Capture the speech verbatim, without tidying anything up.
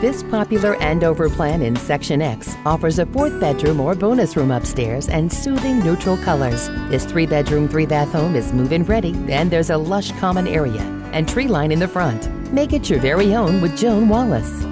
This popular Andover Plan in Section X offers a fourth bedroom or bonus room upstairs and soothing neutral colors. This three-bedroom, three-bath home is move-in ready, and there's a lush common area and tree line in the front. Make it your very own with Joan Wallace.